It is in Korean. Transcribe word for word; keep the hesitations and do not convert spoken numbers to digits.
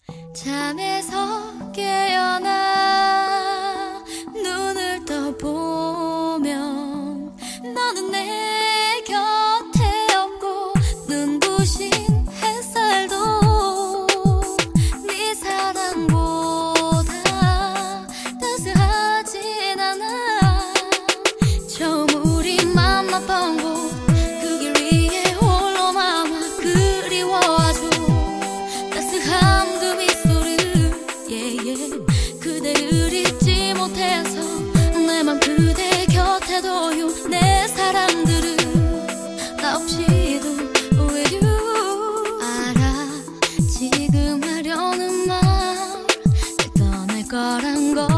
잠에서 깨어나 눈을 떠보면 너는 내 곁에 없고 눈부신 햇살도 네 사랑보다 따스하진 않아. 처음 우리 만났던 곳 그 길 위에 홀로 남아 그리워하죠. 따스한 그 미소를 yeah, yeah. 그대를 잊지 못해서 내 맘 그대 곁에 둬요. 내 사랑들은 나 없이도 with you. 알아 지금 하려는 말 날 떠날 거란 걸